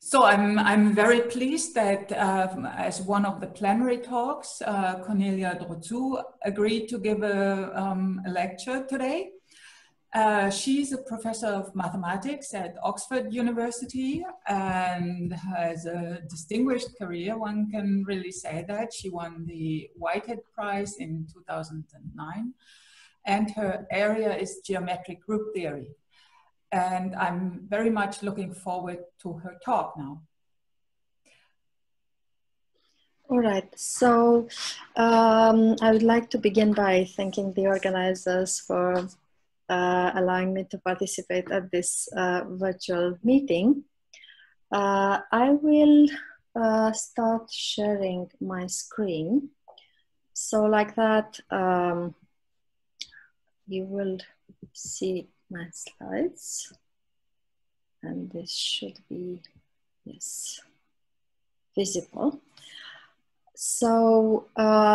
So I'm very pleased that as one of the plenary talks, Cornelia Drozou agreed to give a lecture today. She's a professor of mathematics at Oxford University and has a distinguished career. One can really say that. She won the Whitehead Prize in 2009, and her area is geometric group theory. And I'm very much looking forward to her talk now. All right, so I would like to begin by thanking the organizers for allowing me to participate at this virtual meeting. I will start sharing my screen. So like that, you will see my slides, and this should be, yes, visible. So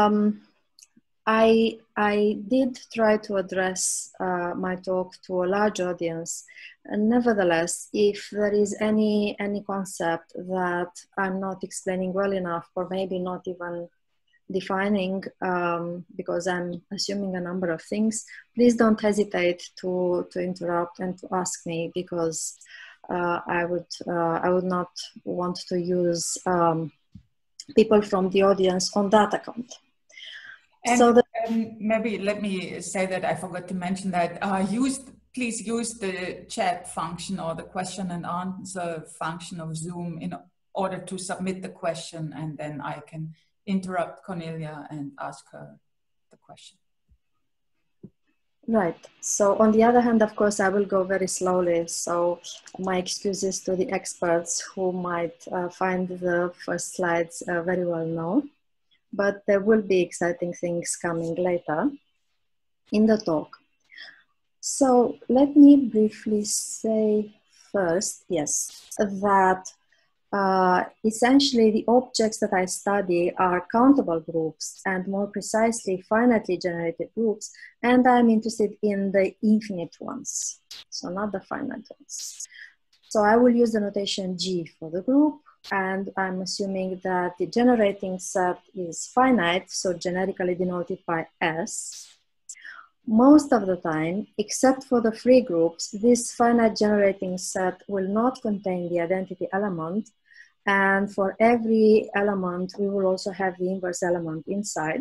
I did try to address my talk to a large audience. And nevertheless, if there is any concept that I'm not explaining well enough, or maybe not even defining, because I'm assuming a number of things, please don't hesitate to interrupt and to ask me, because I would not want to use people from the audience on that account. And, so maybe let me say that I forgot to mention that please use the chat function or the question and answer function of Zoom in order to submit the question, and then I can interrupt Cornelia and ask her the question. Right. So on the other hand, of course, I will go very slowly. So my excuses to the experts who might find the first slides very well known, but there will be exciting things coming later in the talk. So let me briefly say first, yes, that essentially the objects that I study are countable groups, and more precisely finitely generated groups, and I'm interested in the infinite ones, so not the finite ones. So I will use the notation G for the group, and I'm assuming that the generating set is finite, so generically denoted by S. Most of the time, except for the free groups, this finite generating set will not contain the identity element, and for every element, we will also have the inverse element inside.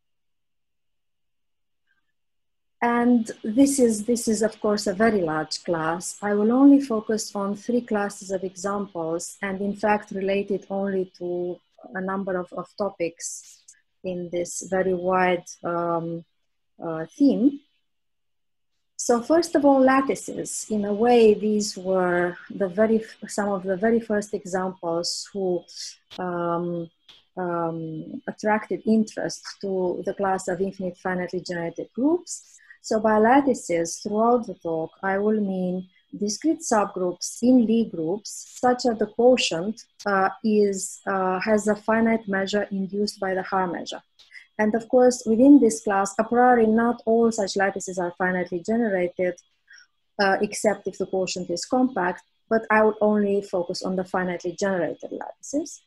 And this is of course a very large class. I will only focus on 3 classes of examples, and in fact relate it only to a number of topics in this very wide theme. So first of all, lattices. In a way, these were some of the very first examples who attracted interest to the class of infinite finitely generated groups. So by lattices, throughout the talk, I will mean discrete subgroups in Lie groups, such that the quotient has a finite measure induced by the Haar measure. And of course, within this class, a priori, not all such lattices are finitely generated, except if the quotient is compact, but I would only focus on the finitely generated lattices.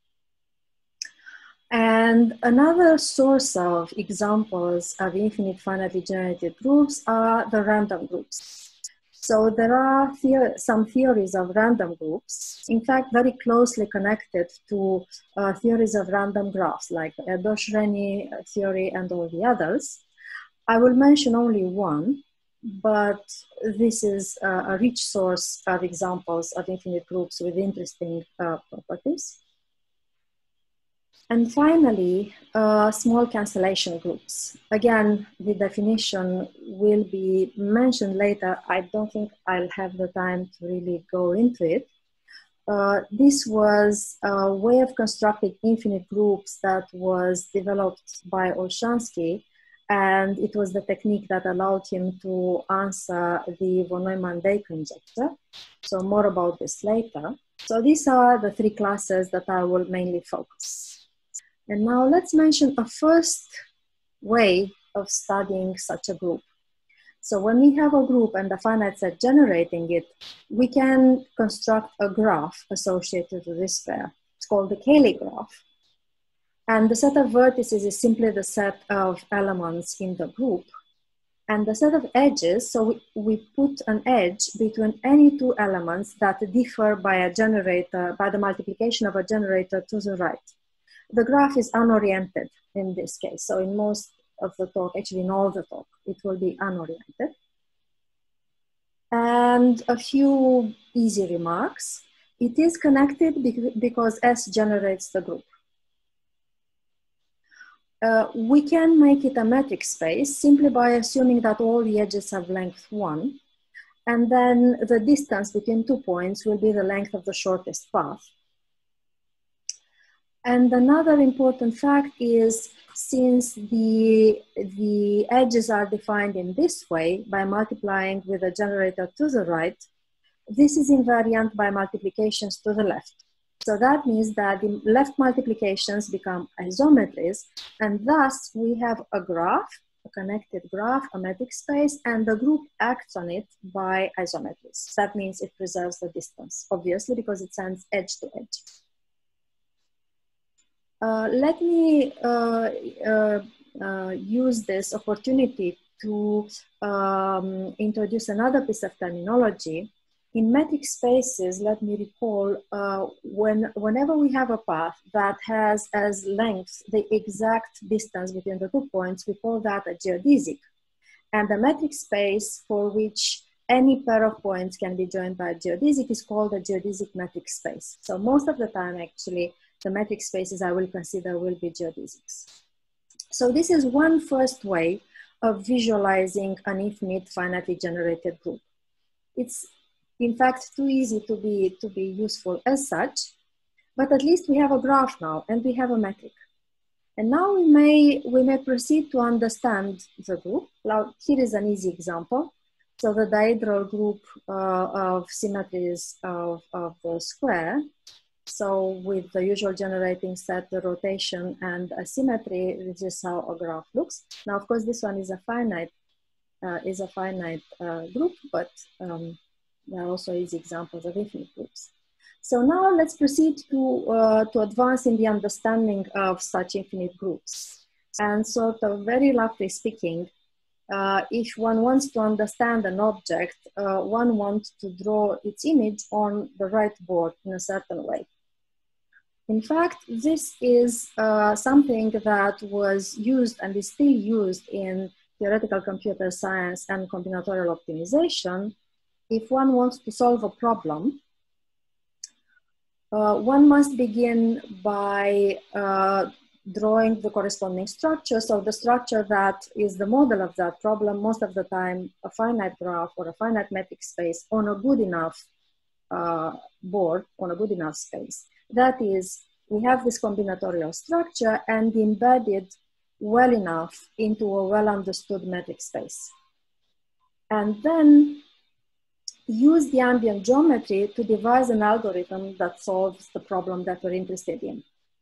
And another source of examples of infinite finitely generated groups are the random groups. So there are some theories of random groups, in fact, very closely connected to theories of random graphs, like the Erdős-Renyi theory and all the others. I will mention only one, but this is a rich source of examples of infinite groups with interesting properties. And finally, small cancellation groups. Again, the definition will be mentioned later. I don't think I'll have the time to really go into it. This was a way of constructing infinite groups that was developed by Olshansky, and it was the technique that allowed him to answer the von Neumann-Day conjecture. So more about this later. So these are the 3 classes that I will mainly focus. And now let's mention a first way of studying such a group. So when we have a group and a finite set generating it, we can construct a graph associated with this pair. It's called the Cayley graph. And the set of vertices is simply the set of elements in the group. And the set of edges, so we put an edge between any two elements that differ by a generator, by the multiplication of a generator to the right. The graph is unoriented in this case. So in most of the talk, actually in all the talk, it will be unoriented. And a few easy remarks. It is connected because S generates the group. We can make it a metric space simply by assuming that all the edges have length 1, and then the distance between 2 points will be the length of the shortest path. And another important fact is, since the edges are defined in this way by multiplying with a generator to the right, this is invariant by multiplications to the left. So that means that the left multiplications become isometries, and thus we have a graph, a connected graph, a metric space, and the group acts on it by isometries. That means it preserves the distance, obviously, because it sends edge to edge. Let me use this opportunity to introduce another piece of terminology. In metric spaces, let me recall, whenever we have a path that has as length the exact distance between the 2 points, we call that a geodesic. And the metric space for which any pair of points can be joined by a geodesic is called a geodesic metric space. So most of the time, actually, the metric spaces I will consider will be geodesics. So this is one first way of visualizing an infinite finitely generated group. It's in fact too easy to be useful as such, but at least we have a graph now and we have a metric. And now we may proceed to understand the group. Now, here is an easy example. So the dihedral group of symmetries of the square. So with the usual generating set, the rotation and a symmetry, this is how a graph looks. Now, of course, this one is a finite group, but there are also easy examples of infinite groups. So now let's proceed to advance in the understanding of such infinite groups. And sort of very roughly speaking, if one wants to understand an object, one wants to draw its image on the right board in a certain way. In fact, this is something that was used and is still used in theoretical computer science and combinatorial optimization. If one wants to solve a problem, one must begin by drawing the corresponding structure. So the structure that is the model of that problem, most of the time a finite graph or a finite metric space on a good enough board, on a good enough space. That is, we have this combinatorial structure and embedded well enough into a well understood metric space. And then use the ambient geometry to devise an algorithm that solves the problem that we're interested in.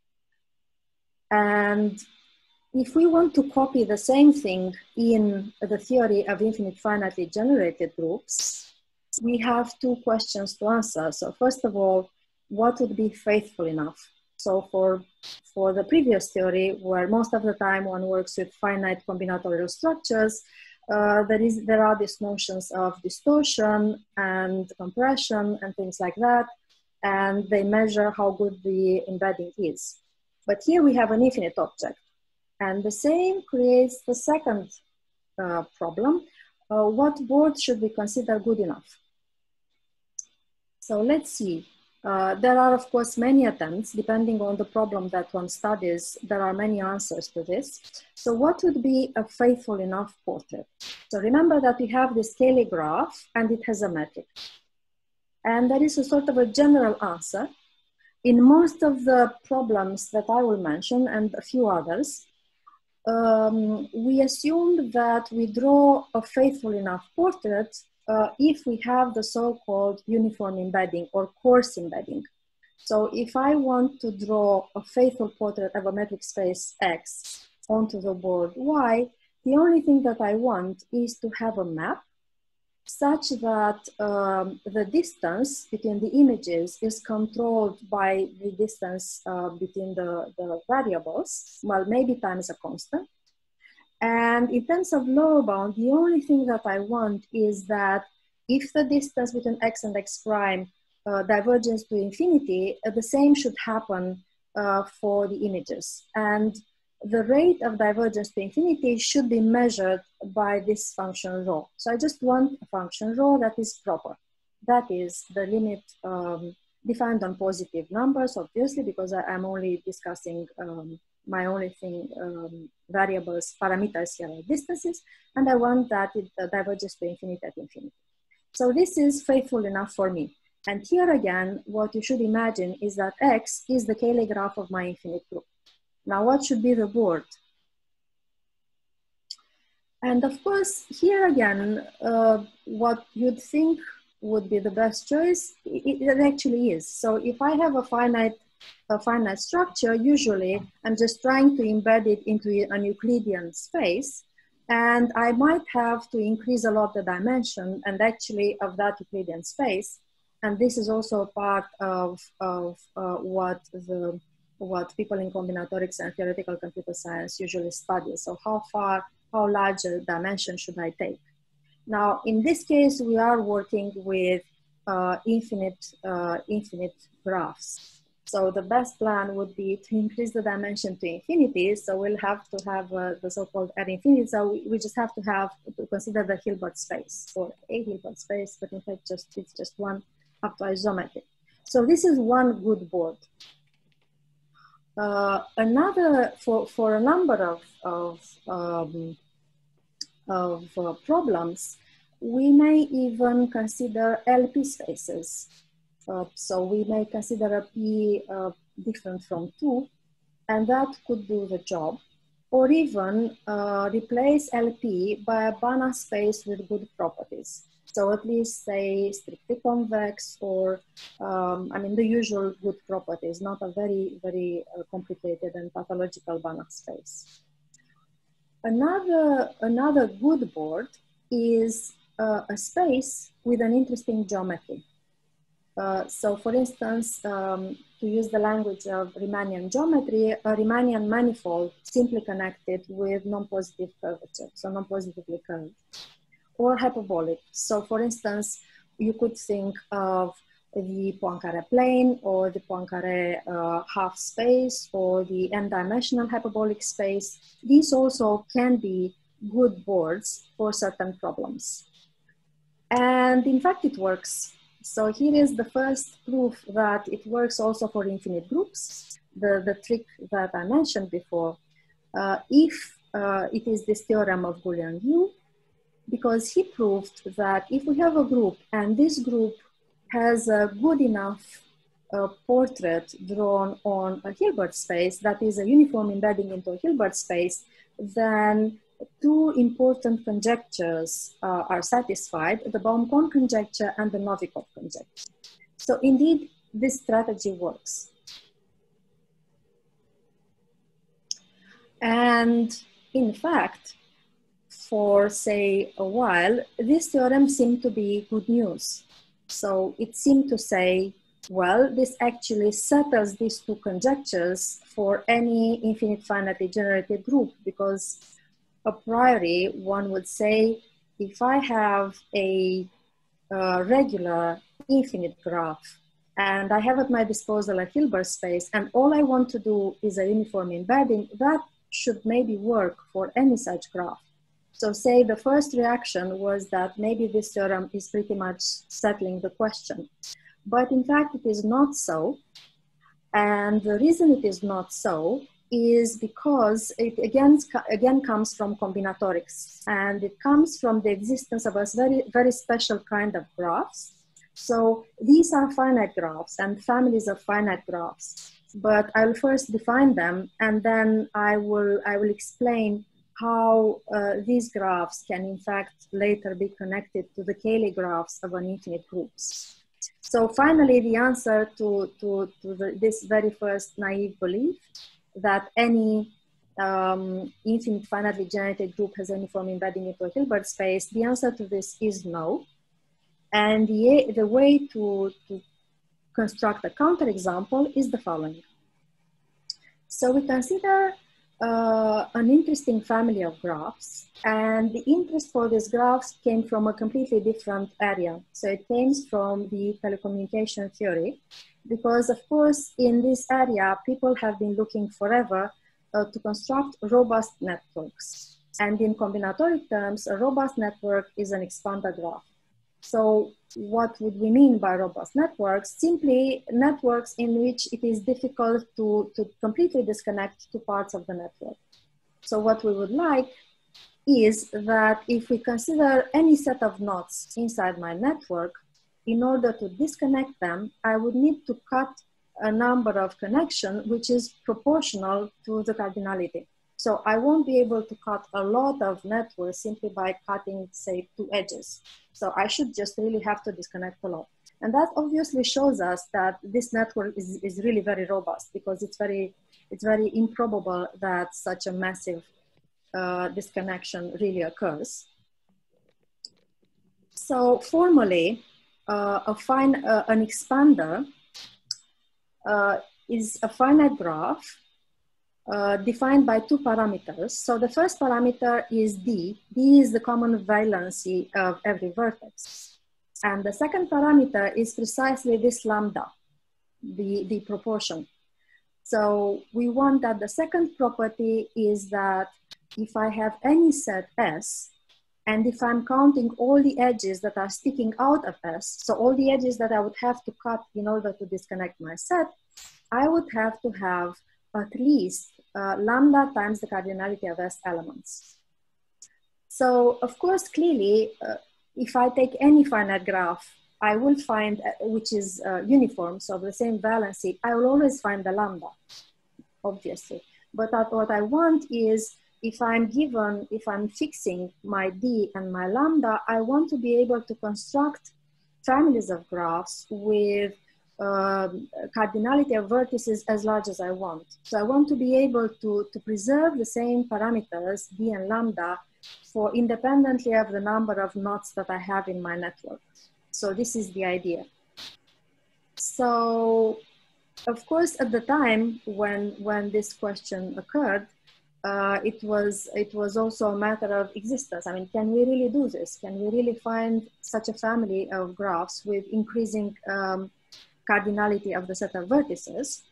And if we want to copy the same thing in the theory of infinite finitely generated groups, we have two questions to answer. So first of all, what would be faithful enough? So for the previous theory, where most of the time one works with finite combinatorial structures, there are these notions of distortion and compression and things like that, and they measure how good the embedding is. But here we have an infinite object, and the same creates the second problem. What board should we consider good enough? So let's see. There are, of course, many attempts, depending on the problem that one studies. There are many answers to this. So what would be a faithful enough portrait? So remember that we have this Cayley graph and it has a metric. And there is a sort of a general answer. In most of the problems that I will mention and a few others, we assume that we draw a faithful enough portrait if we have the so-called uniform embedding or coarse embedding. So if I want to draw a faithful portrait of a metric space X onto the board Y, the only thing that I want is to have a map such that the distance between the images is controlled by the distance between the variables, well, maybe times a constant. And in terms of lower bound, the only thing that I want is that if the distance between x and x prime diverges to infinity, the same should happen for the images. And the rate of divergence to infinity should be measured by this function rho. So I just want a function rho that is proper. That is the limit defined on positive numbers, obviously, because I'm only discussing my only thing, variables, parameters here are distances, and I want that it diverges to infinity at infinity. So this is faithful enough for me. And here again, what you should imagine is that X is the Cayley graph of my infinite group. Now, what should be the board? And of course, here again, what you'd think would be the best choice, it actually is. So if I have a finite structure, usually I'm just trying to embed it into an Euclidean space, and I might have to increase a lot the dimension and actually of that Euclidean space. And this is also part of what people in combinatorics and theoretical computer science usually study. So how large a dimension should I take? Now, in this case, we are working with infinite graphs. So the best plan would be to increase the dimension to infinity. So we'll have to have the so-called ad infinity. So we just have to consider the Hilbert space, or a Hilbert space, but in fact it's just one isometric. So this is one good board. Another, for a number of problems, we may even consider LP spaces. So we may consider a P different from 2, and that could do the job. Or even replace LP by a Banach space with good properties. So at least say strictly convex, or I mean the usual good properties, not a very, very complicated and pathological Banach space. Another good board is a space with an interesting geometry. So for instance, to use the language of Riemannian geometry, a Riemannian manifold simply connected with non-positive curvature, so non-positively curved, or hyperbolic. So for instance, you could think of the Poincaré plane, or the Poincaré half space, or the n-dimensional hyperbolic space. These also can be good boards for certain problems. And in fact, it works. So here is the first proof that it works also for infinite groups, the trick that I mentioned before. If it is this theorem of Goulian-Liu, because he proved that if we have a group and this group has a good enough portrait drawn on a Hilbert space, that is a uniform embedding into a Hilbert space, then two important conjectures are satisfied, the Baum-Cohn conjecture and the Novikov conjecture. So indeed, this strategy works. And in fact, for say a while, this theorem seemed to be good news. So it seemed to say, well, this actually settles these two conjectures for any infinite finitely generated group, because a priori, one would say, if I have a regular infinite graph and I have at my disposal a Hilbert space and all I want to do is a uniform embedding, that should maybe work for any such graph. So say the first reaction was that maybe this theorem is pretty much settling the question. But in fact, it is not so. And the reason it is not so is because it again comes from combinatorics, and it comes from the existence of a very, very special kind of graphs. So these are finite graphs and families of finite graphs, but I will first define them, and then I will explain how these graphs can in fact later be connected to the Cayley graphs of an infinite groups. So finally, the answer to this very first naive belief that any infinite finitely generated group has a uniform embedding into a Hilbert space, the answer to this is no. And the way to construct a counterexample is the following. So we consider an interesting family of graphs, and the interest for these graphs came from a completely different area. So it came from the telecommunication theory, because of course in this area people have been looking forever to construct robust networks. And in combinatoric terms, a robust network is an expander graph. So what would we mean by robust networks? Simply networks in which it is difficult to completely disconnect two parts of the network. So what we would like is that if we consider any set of nodes inside my network, in order to disconnect them, I would need to cut a number of connections which is proportional to the cardinality. So I won't be able to cut a lot of networks simply by cutting, say, two edges. So I should just really have to disconnect a lot. And that obviously shows us that this network is really very robust, because it's very improbable that such a massive disconnection really occurs. So formally, an expander is a finite graph defined by two parameters. So the first parameter is D. D is the common valency of every vertex. And the second parameter is precisely this lambda, the proportion. So we want that the second property is that if I have any set S, and if I'm counting all the edges that are sticking out of S, so all the edges that I would have to cut in order to disconnect my set, I would have to have at least lambda times the cardinality of S elements. So of course, clearly, if I take any finite graph, I will find, which is uniform, so the same valency, I will always find the lambda, obviously. But what I want is, if I'm fixing my D and my lambda, I want to be able to construct families of graphs with cardinality of vertices as large as I want. So I want to be able to preserve the same parameters, D and lambda, for independently of the number of nodes that I have in my network. So this is the idea. So of course, at the time when this question occurred, it was also a matter of existence. I mean, can we really do this? Can we really find such a family of graphs with increasing cardinality of the set of vertices?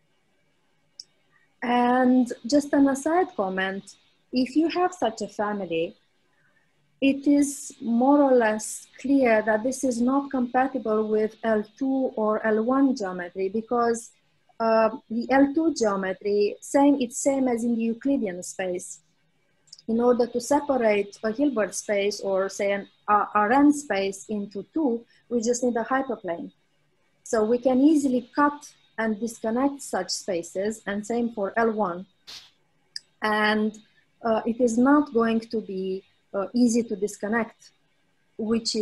And just an aside comment, if you have such a family, it is more or less clear that this is not compatible with L2 or L1 geometry, because the L2 geometry, it's same as in the Euclidean space. In order to separate a Hilbert space, or say an Rn space, into two, we just need a hyperplane. So we can easily cut and disconnect such spaces, and same for L1. And it is not going to be easy to disconnect, which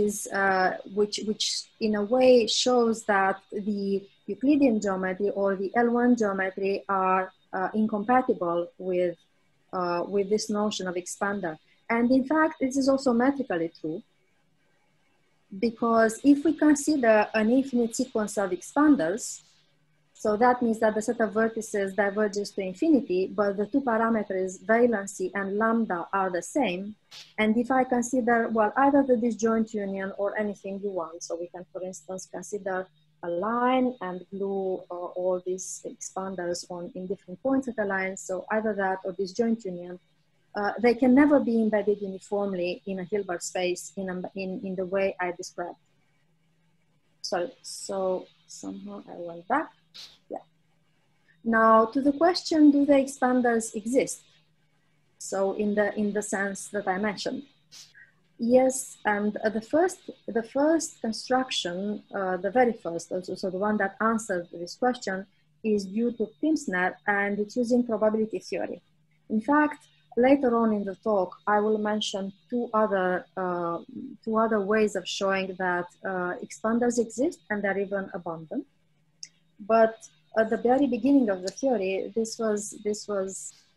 in a way shows that the Euclidean geometry or the L1 geometry are incompatible with this notion of expander. And in fact, this is also metrically true, because if we consider an infinite sequence of expanders, so that means that the set of vertices diverges to infinity, but the two parameters, valency and lambda, are the same. And if I consider, well, either the disjoint union or anything you want, so we can, for instance, consider a line and glue all these expanders in different points of the line, so either that or disjoint union, they can never be embedded uniformly in a Hilbert space in the way I described. Sorry, so somehow I went back. Yeah. Now to the question, do the expanders exist? So in the sense that I mentioned, yes. And the first construction, the very first, also, so the one that answered this question, is due to Pimsner, and it's using probability theory. In fact, later on in the talk, I will mention two other ways of showing that expanders exist, and they're even abundant. But at the very beginning of the theory, this was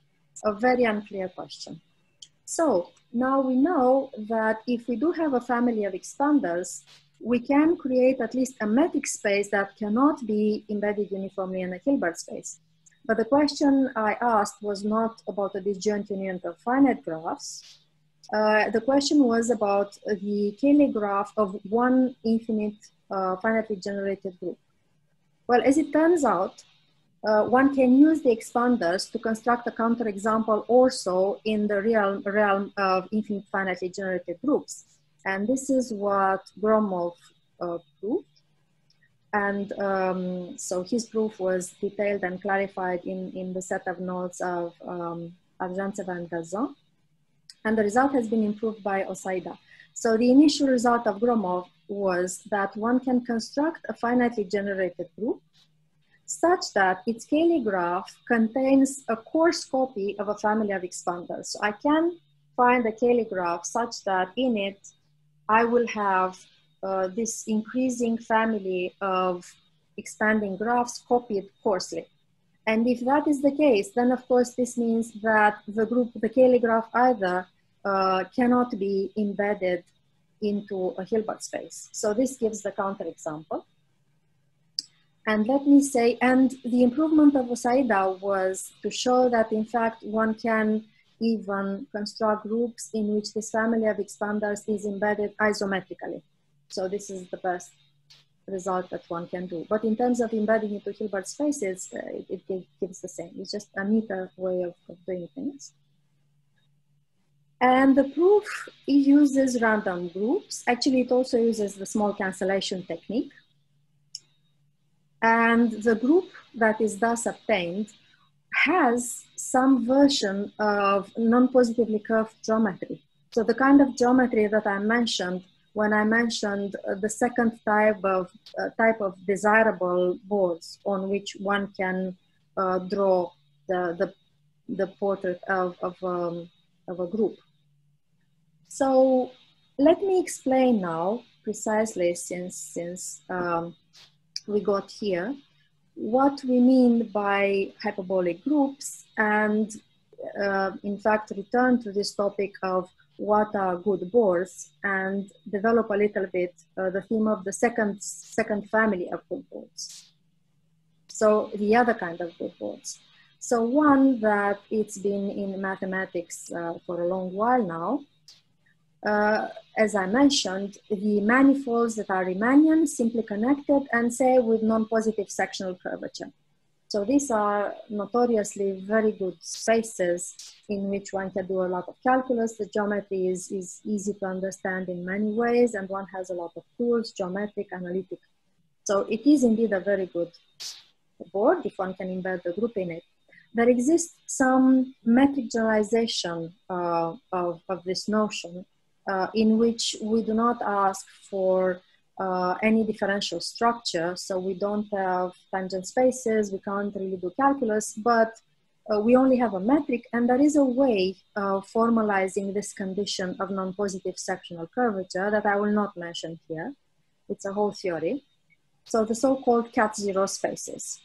a very unclear question. So now we know that if we do have a family of expanders, we can create at least a metric space that cannot be embedded uniformly in a Hilbert space. But the question I asked was not about a disjoint union of finite graphs. The question was about the Cayley graph of one infinite finitely generated group. Well, as it turns out, one can use the expanders to construct a counterexample also in the realm of infinite finitely generated groups. And this is what Gromov proved. And so his proof was detailed and clarified in the set of notes of Arjantseva and Gazan. And the result has been improved by Osaida. So the initial result of Gromov was that one can construct a finitely generated group such that its Cayley graph contains a coarse copy of a family of expanders. So I can find a Cayley graph such that in it, I will have this increasing family of expanding graphs copied coarsely. And if that is the case, then of course this means that the Cayley graph either cannot be embedded into a Hilbert space. So this gives the counterexample. And let me say, and the improvement of Osaida was to show that in fact one can even construct groups in which this family of expanders is embedded isometrically. So this is the best result that one can do. But in terms of embedding into Hilbert spaces, it gives the same. It's just a neater way of doing things. And the proof uses random groups. Actually, it also uses the small cancellation technique. And the group that is thus obtained has some version of non-positively curved geometry. So the kind of geometry that I mentioned when I mentioned the second type of desirable boards on which one can draw the portrait of a group. So let me explain now precisely, since we got here, what we mean by hyperbolic groups, and in fact return to this topic of what are good boards and develop a little bit the theme of the second family of good boards. So the other kind of good boards. So one that it's been in mathematics for a long while now. As I mentioned, the manifolds that are Riemannian, simply connected, and say with non-positive sectional curvature. So these are notoriously very good spaces in which one can do a lot of calculus. The geometry is easy to understand in many ways, and one has a lot of tools, geometric, analytic. So it is indeed a very good board if one can embed the group in it. There exists some metric generalization of this notion, in which we do not ask for any differential structure. So we don't have tangent spaces, we can't really do calculus, but we only have a metric, and there is a way of formalizing this condition of non-positive sectional curvature that I will not mention here. It's a whole theory. So the so-called cat-zero spaces.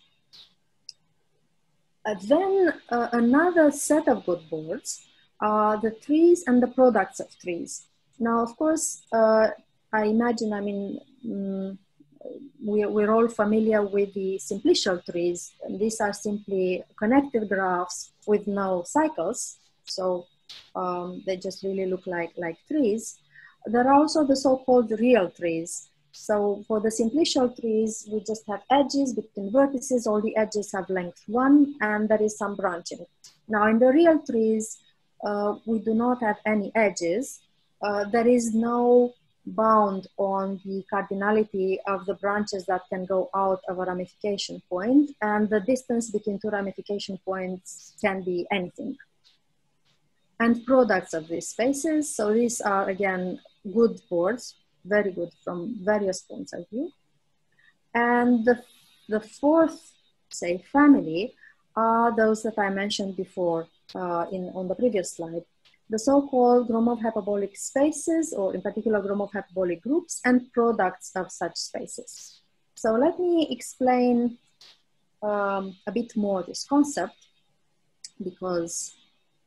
Then another set of good boards are the trees and the products of trees. Now, of course, I imagine, I mean, we're all familiar with the simplicial trees. And these are simply connected graphs with no cycles. So they just really look like trees. There are also the so-called real trees. So for the simplicial trees, we just have edges between vertices. All the edges have length 1, and there is some branching. Now, in the real trees, we do not have any edges. There is no bound on the cardinality of the branches that can go out of a ramification point, and the distance between two ramification points can be anything. And products of these spaces, so these are again good boards, very good from various points of view. And the fourth, say, family are those that I mentioned before on the previous slide. The so-called Gromov hyperbolic spaces, or in particular Gromov hyperbolic groups, and products of such spaces. So let me explain a bit more this concept, because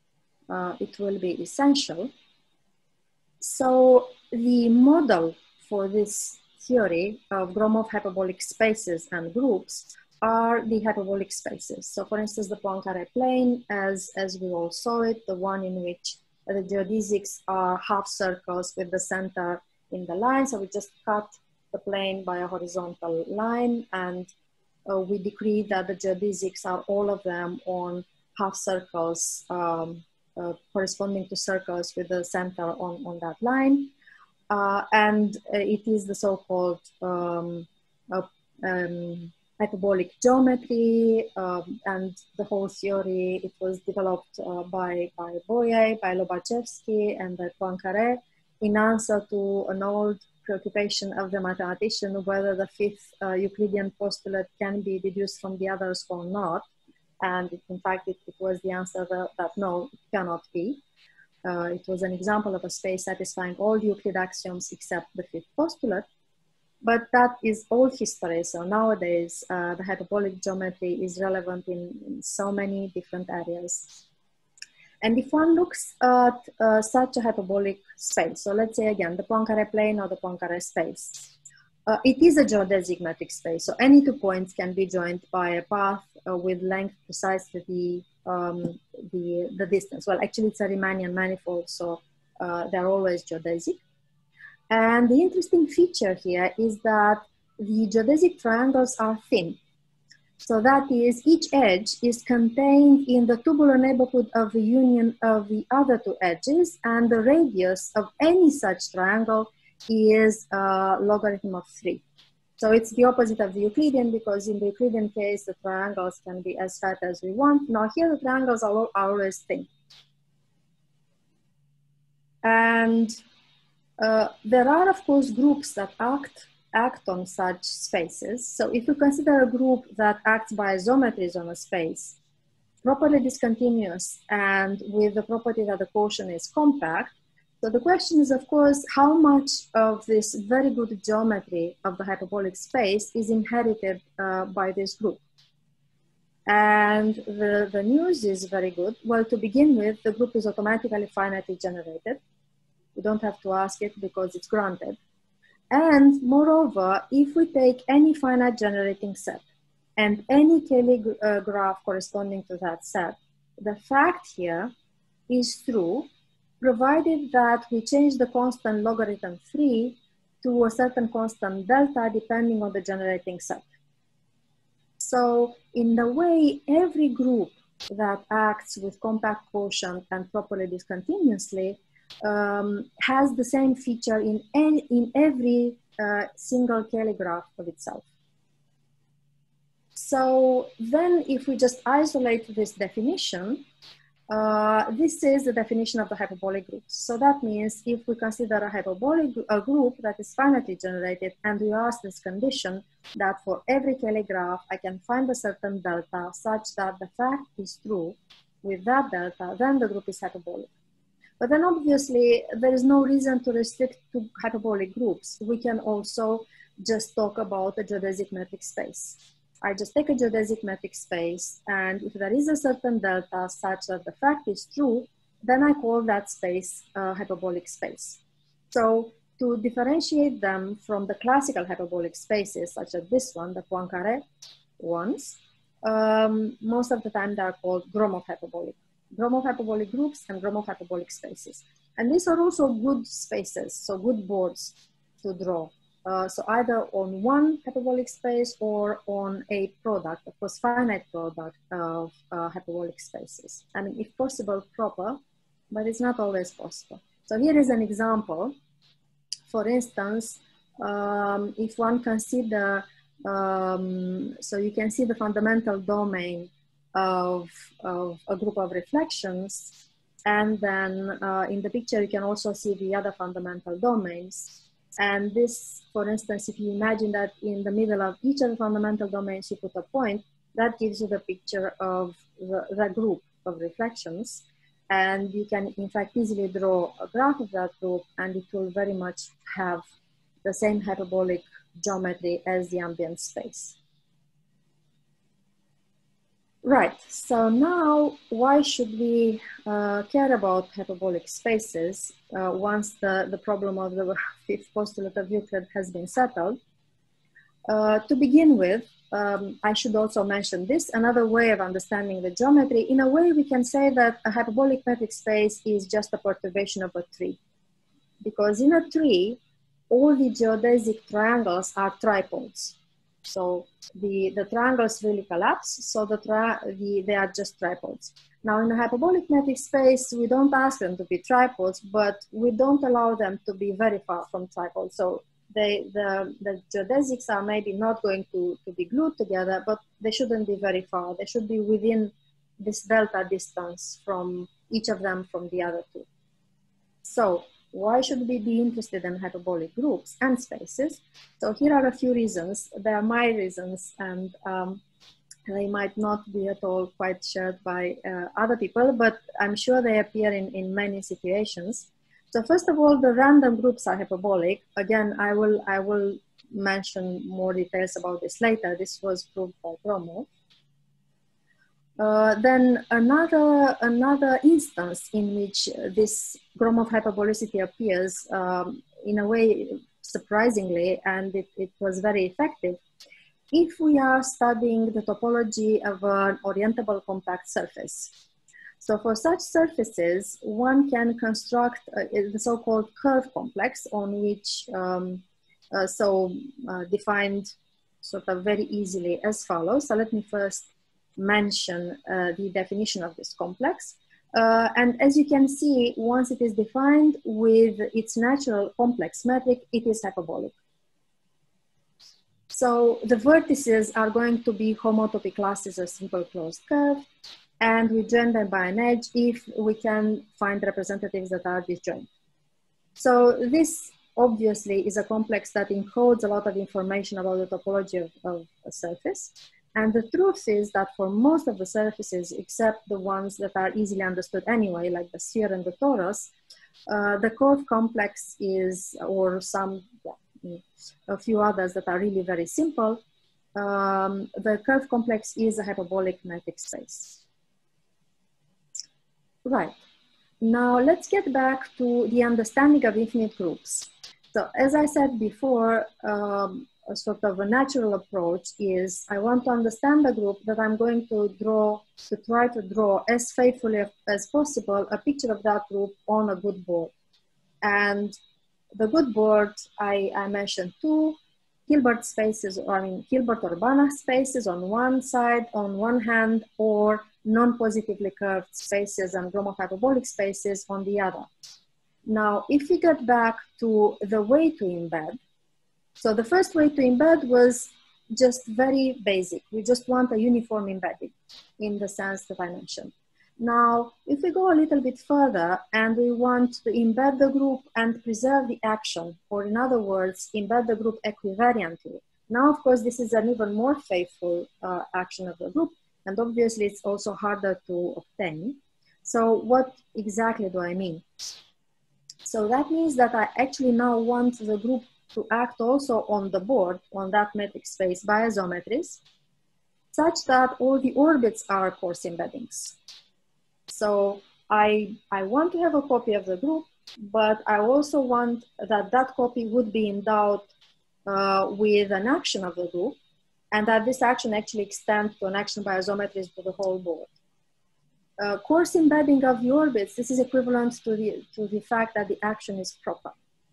it will be essential. So the model for this theory of Gromov hyperbolic spaces and groups are the hyperbolic spaces. So for instance, the Poincaré plane, as we all saw it, the one in which the geodesics are half circles with the center in the line. So we just cut the plane by a horizontal line, and we decree that the geodesics are all of them on half circles corresponding to circles with the center on that line. And it is the so-called hyperbolic geometry, and the whole theory, it was developed by Boyer, by Lobachevsky, and by Poincaré in answer to an old preoccupation of the mathematician whether the fifth Euclidean postulate can be deduced from the others or not. And in fact, it was the answer that no, it cannot be. It was an example of a space satisfying all Euclid axioms except the fifth postulate. But that is old history. So nowadays, the hyperbolic geometry is relevant in so many different areas. And if one looks at such a hyperbolic space, so let's say again, the Poincaré plane or the Poincaré space, it is a geodesic metric space. So any 2 points can be joined by a path with length precisely the distance. Well, actually it's a Riemannian manifold, so they're always geodesic. And the interesting feature here is that the geodesic triangles are thin. So that is, each edge is contained in the tubular neighborhood of the union of the other 2 edges, and the radius of any such triangle is logarithm of 3. So it's the opposite of the Euclidean, because in the Euclidean case, the triangles can be as fat as we want. Now here the triangles are always thin. And there are, of course, groups that act on such spaces. So if you consider a group that acts by isometries on a space, properly discontinuous, and with the property that the quotient is compact, so the question is, of course, how much of this very good geometry of the hyperbolic space is inherited by this group? And the news is very good. Well, to begin with, the group is automatically finitely generated. You don't have to ask it because it's granted. And moreover, if we take any finite generating set and any Cayley graph corresponding to that set, the fact here is true, provided that we change the constant logarithm 3 to a certain constant delta depending on the generating set. So in the way, every group that acts with compact quotient and properly discontinuously has the same feature in every single Cayley graph of itself. So then if we just isolate this definition, this is the definition of the hyperbolic groups. So that means if we consider a hyperbolic group that is finitely generated, and we ask this condition that for every Cayley graph, I can find a certain delta such that the fact is true with that delta, then the group is hyperbolic. But then obviously there is no reason to restrict to hyperbolic groups. We can also just talk about a geodesic metric space. I just take a geodesic metric space, and if there is a certain delta such that the fact is true, then I call that space a hyperbolic space. So to differentiate them from the classical hyperbolic spaces, such as this one, the Poincaré ones, most of the time they are called Gromov hyperbolic groups and Gromov hyperbolic spaces. And these are also good spaces, so good boards to draw. So either on one hyperbolic space or on a product, of course, finite product of hyperbolic spaces. I mean, if possible, proper, but it's not always possible. So here is an example. For instance, if one consider, so you can see the fundamental domain of a group of reflections, and then in the picture you can also see the other fundamental domains. And this, for instance, if you imagine that in the middle of each of the fundamental domains you put a point, that gives you the picture of the group of reflections. And you can, in fact, easily draw a graph of that group, and it will very much have the same hyperbolic geometry as the ambient space. Right, so now why should we care about hyperbolic spaces once the problem of the fifth postulate of Euclid has been settled? To begin with, I should also mention this, another way of understanding the geometry. In a way, we can say that a hyperbolic metric space is just a perturbation of a tree. Because in a tree, all the geodesic triangles are tripods. So the triangles really collapse, so they are just tripods. Now in a hyperbolic metric space, we don't ask them to be tripods, but we don't allow them to be very far from tripods. So the geodesics are maybe not going to be glued together, but they shouldn't be very far. They should be within this delta distance from each of them from the other two. So why should we be interested in hyperbolic groups and spaces? So here are a few reasons. They are my reasons, and they might not be at all quite shared by other people, but I'm sure they appear in many situations. So first of all, the random groups are hyperbolic. Again, I will mention more details about this later. This was proved by Gromov. Then another instance in which this Gromov hyperbolicity appears in a way surprisingly, and it was very effective, if we are studying the topology of an orientable compact surface. So for such surfaces, one can construct the so-called curve complex on which, defined sort of very easily as follows. So let me first mention the definition of this complex. And as you can see, once it is defined with its natural complex metric, it is hyperbolic. So the vertices are going to be homotopy classes of simple closed curve, and we join them by an edge if we can find representatives that are disjoint. So this obviously is a complex that encodes a lot of information about the topology of a surface. And the truth is that for most of the surfaces, except the ones that are easily understood anyway, like the sphere and the torus, the curve complex is, or a few others that are really very simple, the curve complex is a hyperbolic metric space. Right. Now let's get back to the understanding of infinite groups. So as I said before, a sort of a natural approach is I want to understand the group that I'm going to try to draw as faithfully as possible a picture of that group on a good board. And the good board, I mentioned two Hilbert spaces, or I mean Hilbert or Banach spaces on one side, on one hand, or non-positively curved spaces and Gromov hyperbolic spaces on the other. Now, if we get back to the way to embed, so the first way to embed was just very basic. We just want a uniform embedding in the sense that I mentioned. Now, if we go a little bit further and we want to embed the group and preserve the action, or in other words, embed the group equivariantly. Now, of course, this is an even more faithful action of the group, and obviously it's also harder to obtain. So what exactly do I mean? So that means that I actually now want the group to act also on the board, on that metric space by isometries, such that all the orbits are coarse embeddings. So I want to have a copy of the group, but I also want that that copy would be endowed with an action of the group, and that this action actually extends to an action by isometries to the whole board. Coarse embedding of the orbits, this is equivalent to the fact that the action is proper.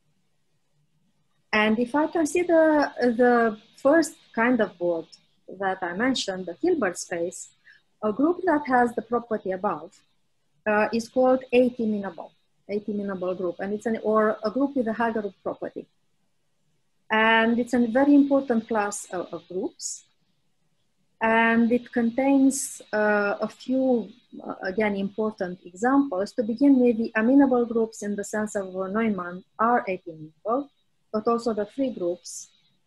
And if I consider the first kind of board that I mentioned, the Hilbert space, a group that has the property above is called AT-minable group, and it's or a group with a Hagerup property. And it's a very important class of groups. And it contains a few, again, important examples. To begin with, the amenable groups in the sense of Neumann are AT-minable, but also the free groups.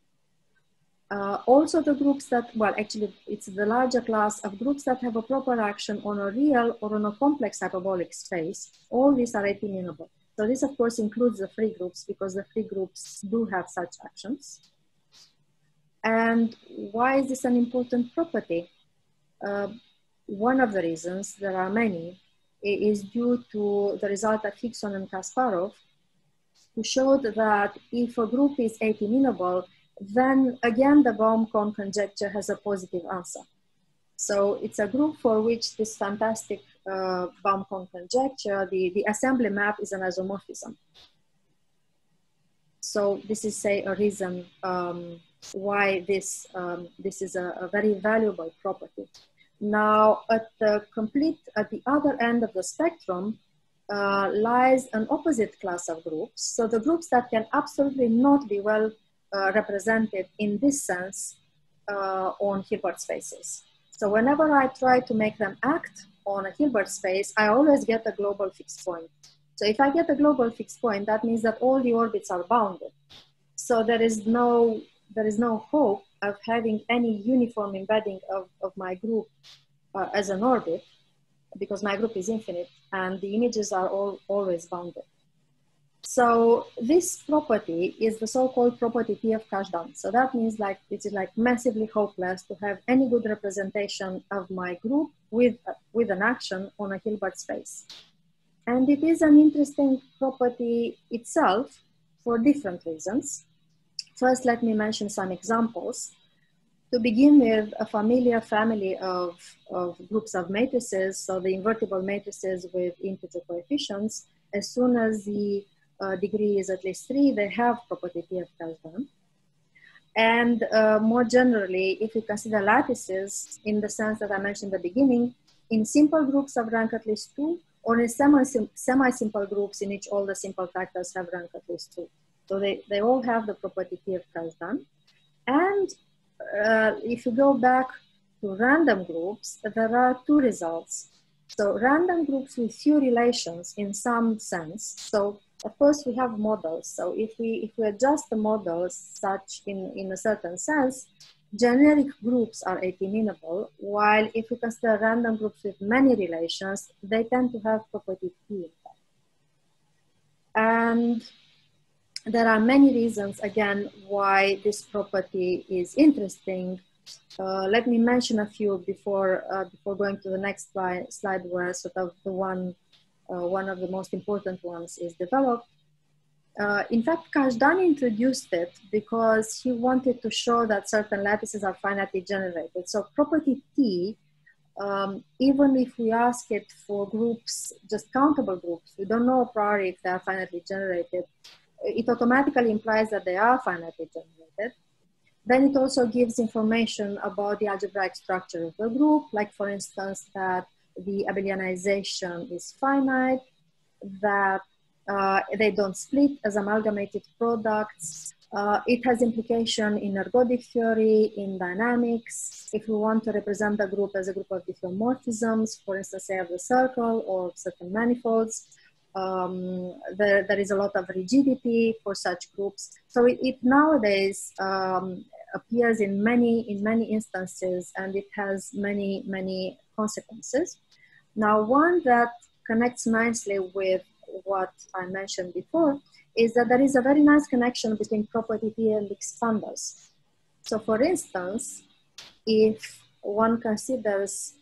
Also the groups that, well, actually it's the larger class of groups that have a proper action on a real or on a complex hyperbolic space. All these are AT-minable. So this of course includes the free groups because the free groups do have such actions. And why is this an important property? one of the reasons, there are many, is due to the result of Hickson and Kasparov, who showed that if a group is AT-amenable, then again the Baum-Kohn conjecture has a positive answer. So it's a group for which this fantastic Baum-Kohn conjecture, the assembly map is an isomorphism. So this is, say, a reason why this is a very valuable property. Now, at the other end of the spectrum lies an opposite class of groups. So the groups that can absolutely not be well represented in this sense on Hilbert spaces. So whenever I try to make them act on a Hilbert space, I always get a global fixed point. So if I get a global fixed point, that means that all the orbits are bounded. So there is no hope of having any uniform embedding of my group as an orbit, because my group is infinite and the images are always bounded. So this property is the so-called property T of Kazhdan. So that means like it is like massively hopeless to have any good representation of my group with an action on a Hilbert space. And it is an interesting property itself for different reasons. First, let me mention some examples. To begin with, a familiar family of groups of matrices, so the invertible matrices with integer coefficients, as soon as the degree is at least 3, they have property T of Kazhdan. And more generally, if we consider lattices in the sense that I mentioned in the beginning, in simple groups of rank at least 2, or in semi-simple groups in which all the simple factors have rank at least 2. So they all have the property T of Kazhdan. And if you go back to random groups, there are 2 results. So random groups with few relations in some sense. So of course we have models. So if we adjust the models such in a certain sense, generic groups are AT-amenable, while if we consider random groups with many relations, they tend to have property T. And there are many reasons, again, why this property is interesting. Let me mention a few before going to the next slide where sort of one of the most important ones is developed. In fact, Kazhdan introduced it because he wanted to show that certain lattices are finitely generated. So property T, even if we ask it for groups, just countable groups, we don't know a priori if they are finitely generated, it automatically implies that they are finitely generated. Then it also gives information about the algebraic structure of the group, like for instance, that the abelianization is finite, that they don't split as amalgamated products. It has implication in ergodic theory, in dynamics. If we want to represent the group as a group of diffeomorphisms, for instance, say of the circle or certain manifolds, there is a lot of rigidity for such groups. So it nowadays appears in many instances, and it has many consequences. Now, one that connects nicely with what I mentioned before is that there is a very nice connection between property T and expanders. So for instance, if one considers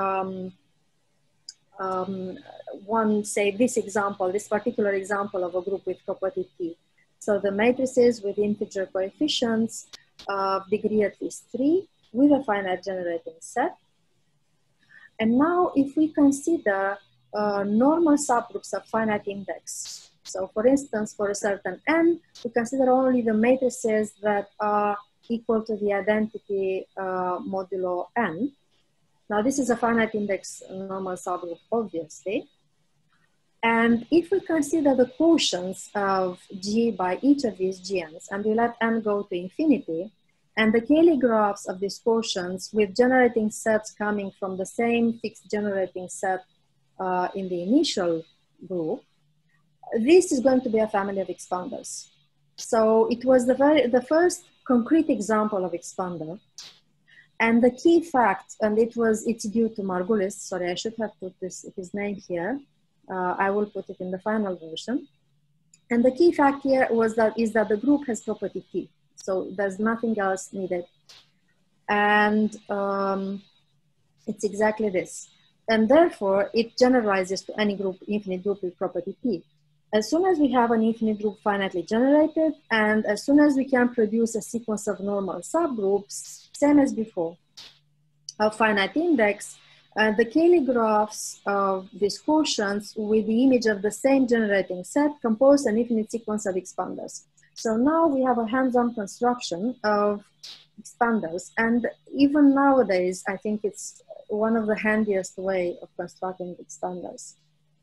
say this particular example of a group with property T. So the matrices with integer coefficients of degree at least 3 with a finite generating set. And now if we consider normal subgroups of finite index. So for instance, for a certain n, we consider only the matrices that are equal to the identity modulo n. Now this is a finite index normal subgroup, obviously. And if we consider the quotients of G by each of these GNs, and we let n go to infinity, and the Cayley graphs of these quotients with generating sets coming from the same fixed generating set in the initial group, this is going to be a family of expanders. So it was the first concrete example of expander. And the key fact, and it's due to Margulis, sorry, I should have put his name here. I will put it in the final version. And the key fact here is that the group has property T. So there's nothing else needed. And It's exactly this. And therefore, it generalizes to any group, infinite group with property P. As soon as we have an infinite group finitely generated, and as soon as we can produce a sequence of normal subgroups, same as before, a finite index, the Cayley graphs of these quotients with the image of the same generating set compose an infinite sequence of expanders. So now we have a hands-on construction of expanders, and even nowadays, I think it's one of the handiest way of constructing expanders.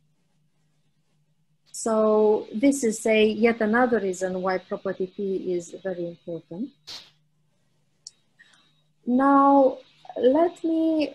So this is yet another reason why property P is very important. Now, let me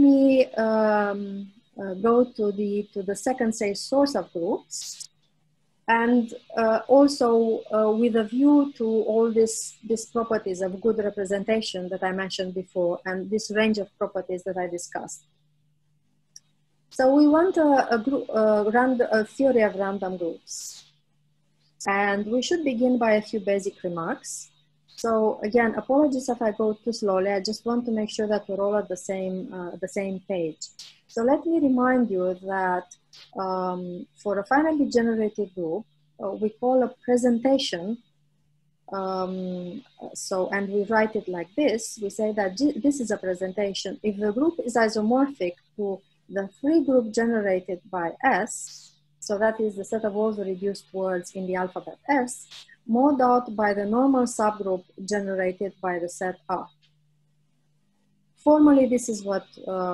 go to the second source of groups, and also with a view to all these properties of good representation that I mentioned before, and this range of properties that I discussed. So we want a theory of random groups, and we should begin by a few basic remarks. So again, apologies if I go too slowly. I just want to make sure that we're all at the same page. So let me remind you that for a finitely generated group, we call a presentation. And we write it like this. We say that this is a presentation. If the group is isomorphic to the free group generated by S, so that is the set of all the reduced words in the alphabet S, mod out by the normal subgroup generated by the set R. Formally, this is what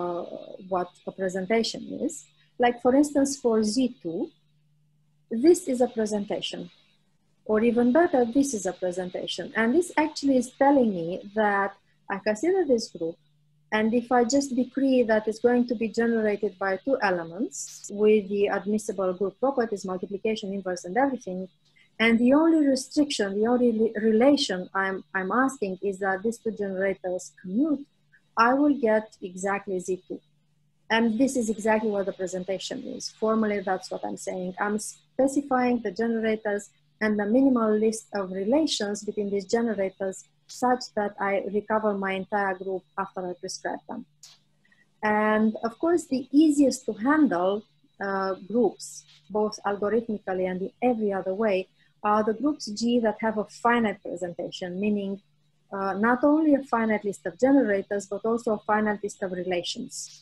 a presentation is. Like for instance, for Z2, this is a presentation. Or even better, this is a presentation. And this actually is telling me that I consider this group, and if I just decree that it's going to be generated by two elements with the admissible group properties, multiplication, inverse, and everything, and the only restriction, the only relation I'm asking is that these two generators commute, I will get exactly Z2. And this is exactly what the presentation is. Formally, that's what I'm saying. I'm specifying the generators and the minimal list of relations between these generators such that I recover my entire group after I prescribe them. And of course, the easiest to handle groups, both algorithmically and in every other way, are the groups G that have a finite presentation, meaning not only a finite list of generators, but also a finite list of relations.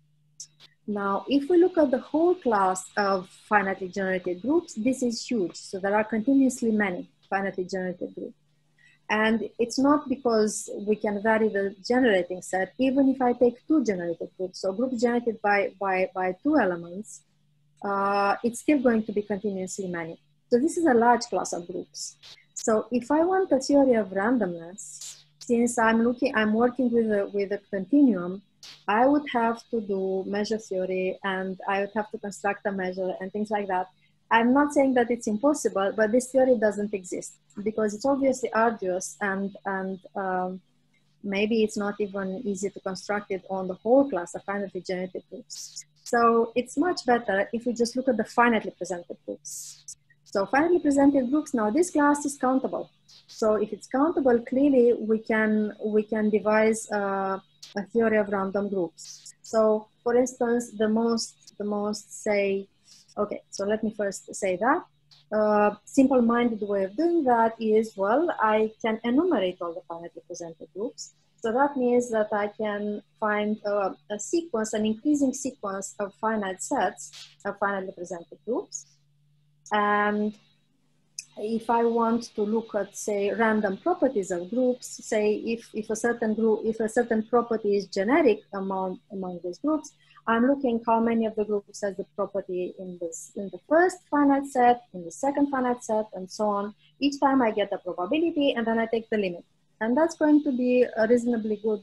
Now, if we look at the whole class of finitely generated groups, this is huge. So there are continuously many finitely generated groups. And it's not because we can vary the generating set, even if I take two generated groups, so groups generated by two elements, it's still going to be continuously many. So this is a large class of groups. So if I want a theory of randomness, since I'm working with a continuum, I would have to do measure theory, and I would have to construct a measure and things like that. I'm not saying that it's impossible, but this theory doesn't exist because it's obviously arduous, and maybe it's not even easy to construct it on the whole class of finitely generated groups. So it's much better if we just look at the finitely presented groups. So finitely presented groups, now this class is countable. So if it's countable, clearly we can devise a theory of random groups. So for instance, the most say, okay, so let me first say that. Simple-minded way of doing that is, well, I can enumerate all the finitely presented groups. So that means that I can find a sequence, an increasing sequence of finite sets of finitely presented groups. And if I want to look at, say, random properties of groups, say if a certain property is generic among these groups, I'm looking how many of the groups has the property in the first finite set, in the second finite set, and so on. Each time I get a probability, and then I take the limit. And that's going to be a reasonably good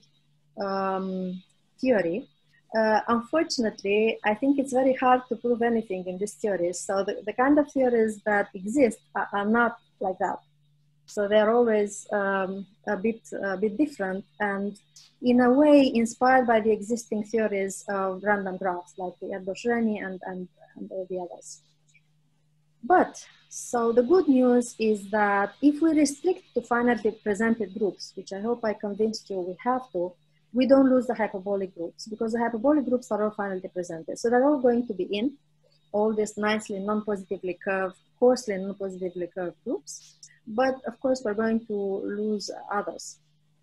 theory. Unfortunately, I think it's very hard to prove anything in this theory. So the kind of theories that exist are not like that. So they're always a bit different, and in a way inspired by the existing theories of random graphs like the Erdős-Renyi and all the others. But so the good news is that if we restrict to finitely presented groups, which I hope I convinced you we have to, we don't lose the hyperbolic groups, because the hyperbolic groups are all finally presented. So they're all going to be in all these nicely non-positively curved, coarsely non-positively curved groups. But of course, we're going to lose others.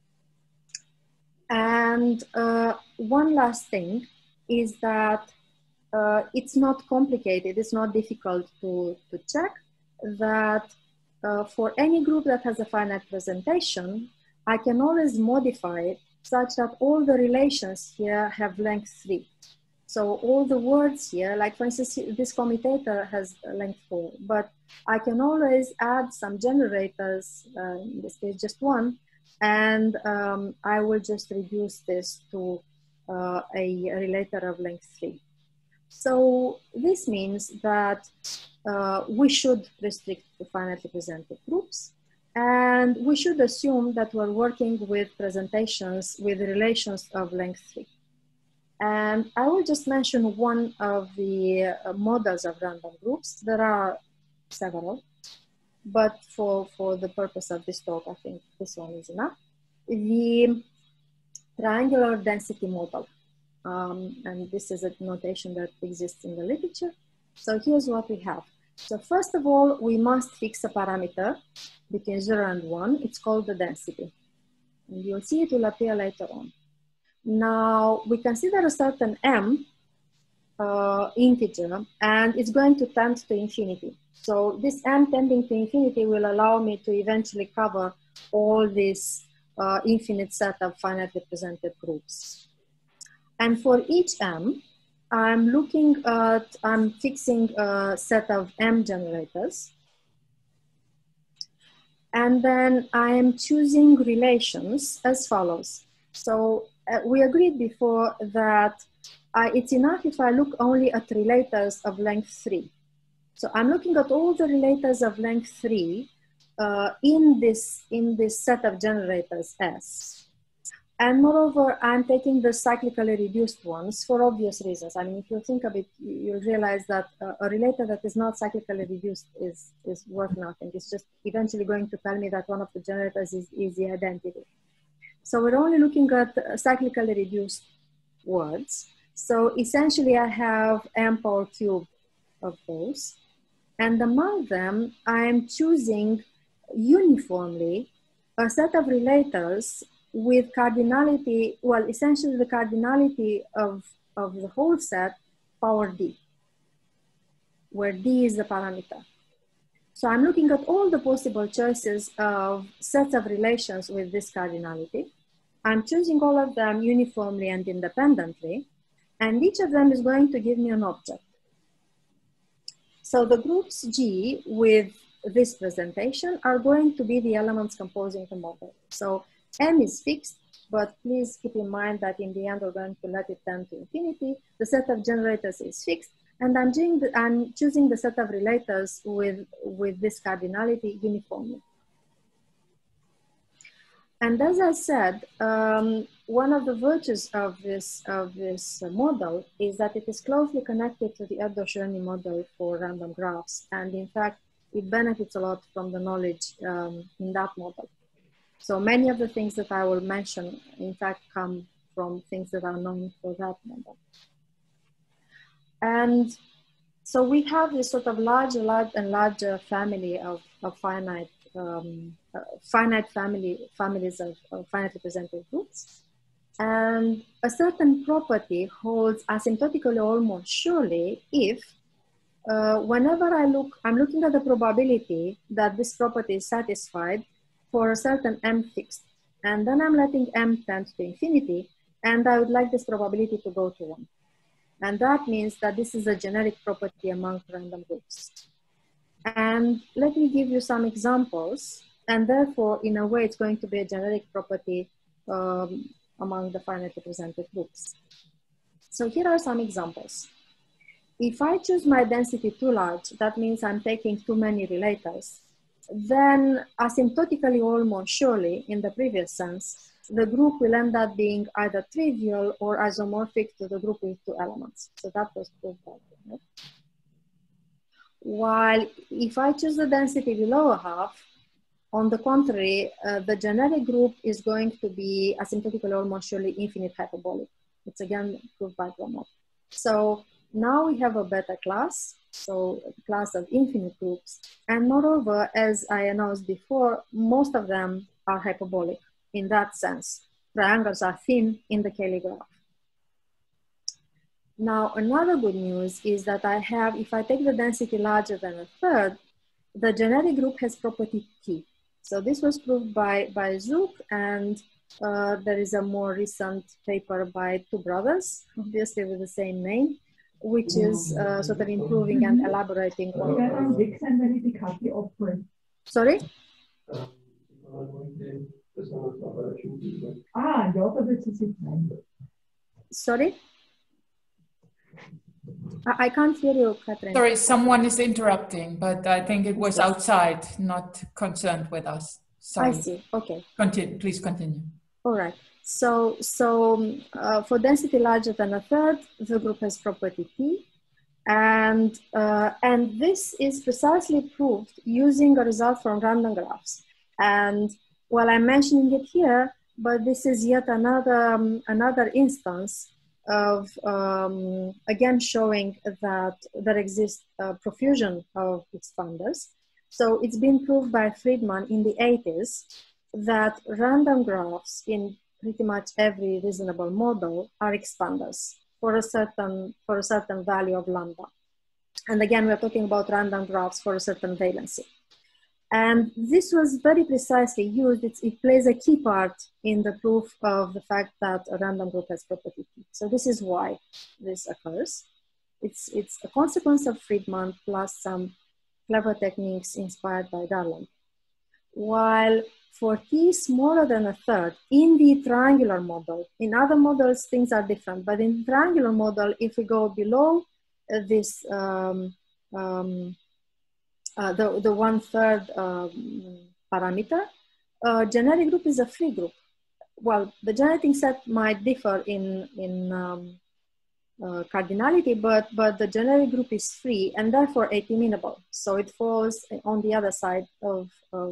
And one last thing is that it's not complicated, it's not difficult to check that for any group that has a finite presentation, I can always modify it such that all the relations here have length 3. So all the words here, like for instance, this commutator has length 4, but I can always add some generators, in this case just one, and I will just reduce this to a relator of length 3. So this means that we should restrict to finitely presented groups, and we should assume that we're working with presentations with relations of length 3. And I will just mention one of the models of random groups. There are several, but for the purpose of this talk, I think this one is enough. The triangular density model. And this is a notation that exists in the literature. So here's what we have. So first of all, we must fix a parameter between 0 and 1. It's called the density. And you'll see it will appear later on. Now, we consider a certain m integer, and it's going to tend to infinity. So this m tending to infinity will allow me to eventually cover all this infinite set of finitely presented groups. And for each m, I'm fixing a set of m generators. And then I am choosing relations as follows. So we agreed before that it's enough if I look only at relators of length 3. So I'm looking at all the relators of length 3 in this set of generators S. And moreover, I'm taking the cyclically reduced ones for obvious reasons. I mean, if you think of it, you'll realize that a relator that is not cyclically reduced is worth nothing. It's just eventually going to tell me that one of the generators is the identity. So we're only looking at cyclically reduced words. So essentially, I have m power cube of those. And among them, I'm choosing uniformly a set of relators with cardinality, well, essentially the cardinality of the whole set power d, where d is the parameter. So I'm looking at all the possible choices of sets of relations with this cardinality. I'm choosing all of them uniformly and independently, and each of them is going to give me an object. So the groups G with this presentation are going to be the elements composing the model. So M is fixed, but please keep in mind that in the end, we're going to let it tend to infinity. The set of generators is fixed, and I'm choosing the set of relators with this cardinality uniformly. And as I said, one of the virtues of this model is that it is closely connected to the Erdős-Rényi model for random graphs. And in fact, it benefits a lot from the knowledge in that model. So many of the things that I will mention, in fact, come from things that are known for that model. And so we have this sort of larger and larger family of finite families of finitely presented groups. And a certain property holds asymptotically almost surely if whenever I'm looking at the probability that this property is satisfied for a certain m fixed, and then I'm letting m tend to infinity, and I would like this probability to go to 1. And that means that this is a generic property among random groups. And let me give you some examples, and therefore, in a way, it's going to be a generic property among the finitely presented groups. So here are some examples. If I choose my density too large, that means I'm taking too many relators, then asymptotically almost surely, in the previous sense, the group will end up being either trivial or isomorphic to the group with 2 elements. So that was proved out. Right? While if I choose the density below a half, on the contrary, the generic group is going to be asymptotically almost surely infinite hyperbolic. It's again proved by Gromov. So now we have a beta class, so a class of infinite groups. And moreover, as I announced before, most of them are hyperbolic in that sense. Triangles are thin in the Cayley graph. Now, another good news is that I have, if I take the density larger than a third, the generic group has property T. So this was proved by Zook, and there is a more recent paper by two brothers, obviously with the same name, which is sort of improving and elaborating on. Sorry? Sorry? I can't hear you, Catherine. Sorry, someone is interrupting, but I think it was outside, not concerned with us. Sorry. I see, okay. Continue, please continue. All right, so for density larger than a third, the group has property T. And this is precisely proved using a result from random graphs. And well, I'm mentioning it here, but this is yet another instance of, again, showing that there exists a profusion of expanders. So it's been proved by Friedman in the 80s that random graphs in pretty much every reasonable model are expanders for a certain value of lambda. And again, we're talking about random graphs for a certain valency. And this was very precisely used. It plays a key part in the proof of the fact that a random group has property T. So this is why this occurs. It's a consequence of Friedman plus some clever techniques inspired by Garland. While for T smaller than a third in the triangular model, in other models, things are different. But in the triangular model, if we go below this, the 1/3 parameter, generic group is a free group. Well, the generating set might differ in cardinality, but the generic group is free and therefore atiminable. So it falls on the other side of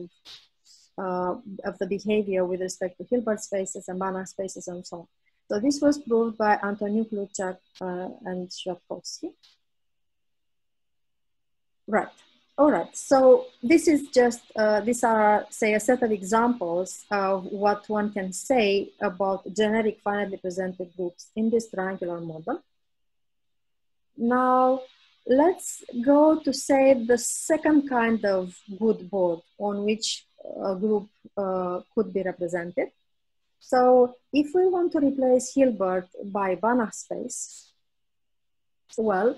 the behavior with respect to Hilbert spaces and Banach spaces and so on. So this was proved by Antoniuk, Luchak, and Swiatkowski. Right. All right. So this is just, these are, say, a set of examples of what one can say about generic finitely presented groups in this triangular model. Now, let's go to say the second kind of good board on which a group could be represented. So if we want to replace Hilbert by Banach space, well,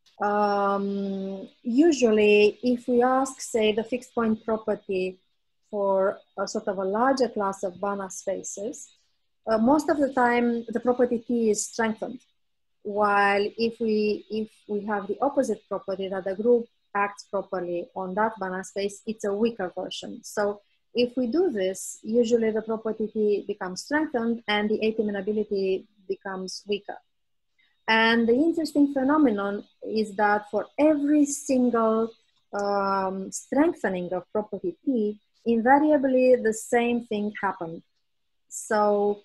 usually if we ask, say, the fixed point property for a sort of a larger class of Banach spaces, most of the time the property T is strengthened. While if we have the opposite property, that the group acts properly on that Banach space, it's a weaker version. So if we do this, usually the property T becomes strengthened and the atiminability becomes weaker. And the interesting phenomenon is that for every single strengthening of property T, invariably the same thing happened. So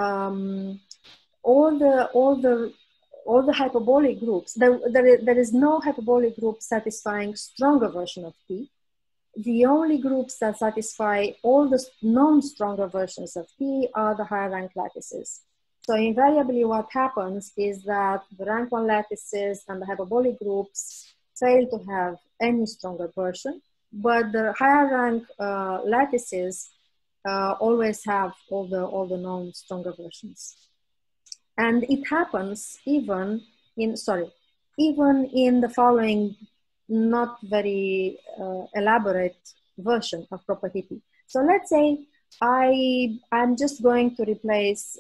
all the hyperbolic groups, there is no hyperbolic group satisfying stronger version of T. The only groups that satisfy all the non-stronger versions of T are the higher rank lattices. So invariably what happens is that the rank 1 lattices and the hyperbolic groups fail to have any stronger version, but the higher rank lattices always have all the non-stronger versions. And it happens even in the following not very elaborate version of property T. So let's say I'm just going to replace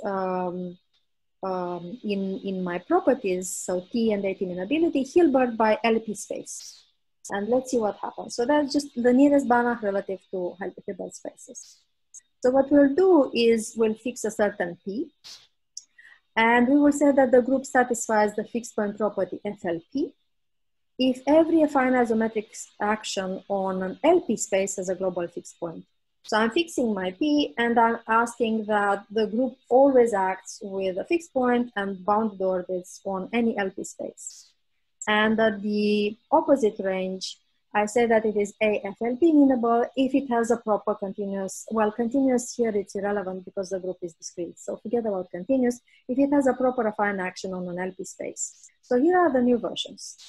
in my properties, so T and atiminability, Hilbert by LP space. And let's see what happens. So that's just the nearest Banach relative to Hilbert spaces. So what we'll do is we'll fix a certain P. And we will say that the group satisfies the fixed point property FLP if every affine isometric action on an LP space has a global fixed point. So I'm fixing my P and I'm asking that the group always acts with a fixed point and bounded orbits on any LP space. And that the opposite range, I say that it is AFLP meanable if it has a proper continuous, well, continuous here it's irrelevant because the group is discrete. So forget about continuous, if it has a proper affine action on an LP space. So here are the new versions.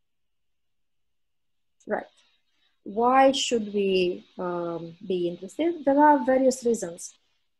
Right. Why should we be interested? There are various reasons.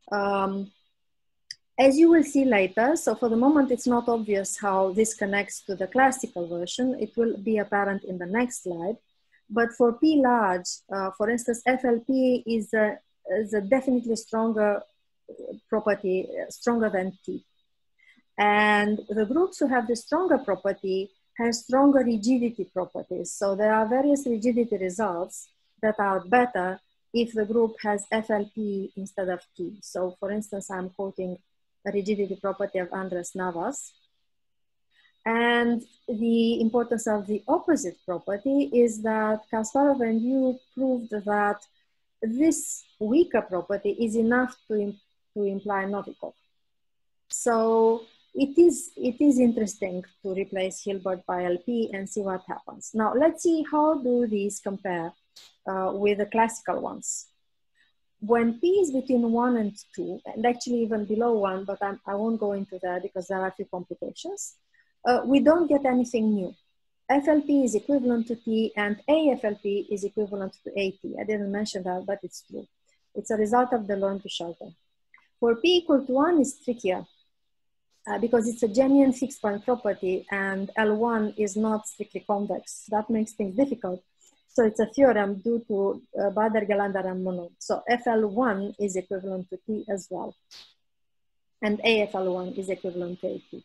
As you will see later, so for the moment it's not obvious how this connects to the classical version. It will be apparent in the next slide. But for P large, for instance, FLP is a definitely stronger property, stronger than T. And the groups who have the stronger property have stronger rigidity properties. So there are various rigidity results that are better if the group has FLP instead of T. So for instance, I'm quoting a rigidity property of Andres Navas. And the importance of the opposite property is that Kasparov and Yu proved that this weaker property is enough to imply Novikov. So it is interesting to replace Hilbert by LP and see what happens. Now let's see how do these compare with the classical ones. When P is between 1 and 2, and actually even below 1, but I won't go into that because there are a few complications, we don't get anything new. FLP is equivalent to T and AFLP is equivalent to AT. I didn't mention that, but it's true. It's a result of the Lorentz-Schalter. For P equal to 1 is trickier because it's a genuine fixed point property and L1 is not strictly convex. That makes things difficult. So it's a theorem due to Bader, Gelander, and Monod. So FL1 is equivalent to T as well. And AFL1 is equivalent to AT.